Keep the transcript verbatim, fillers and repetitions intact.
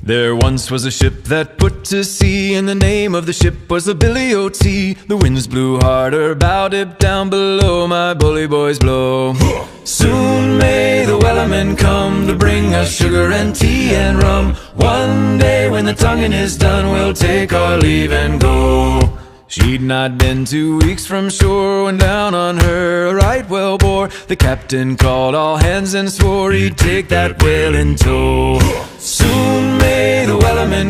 There once was a ship that put to sea, and the name of the ship was the Billy O T. The winds blew harder, bow dip down below, my bully boys blow. Soon may the wellerman come to bring us sugar and tea and rum. One day when the tonguing is done, we'll take our leave and go. She'd not been two weeks from shore when down on her a right whale bore. The captain called all hands and swore he'd take that whale in tow. Soon may the wellerman